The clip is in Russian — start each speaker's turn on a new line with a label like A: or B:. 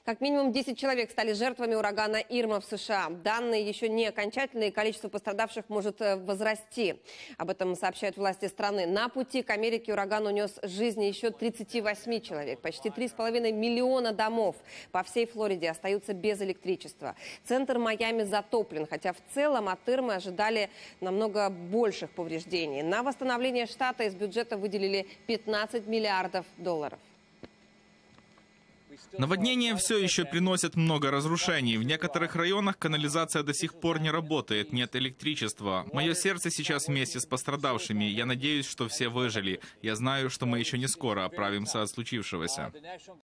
A: Как минимум 10 человек стали жертвами урагана Ирма в США. Данные еще не окончательные, количество пострадавших может возрасти. Об этом сообщают власти страны. На пути к Америке ураган унес жизни еще 38 человек. Почти 3,5 миллиона домов по всей Флориде остаются без электричества. Центр Майами затоплен, хотя в целом от Ирмы ожидали намного больших повреждений. На восстановление штата из бюджета выделили 15 миллиардов долларов.
B: Наводнения все еще приносят много разрушений. В некоторых районах канализация до сих пор не работает, нет электричества. Мое сердце сейчас вместе с пострадавшими. Я надеюсь, что все выжили. Я знаю, что мы еще не скоро оправимся от случившегося.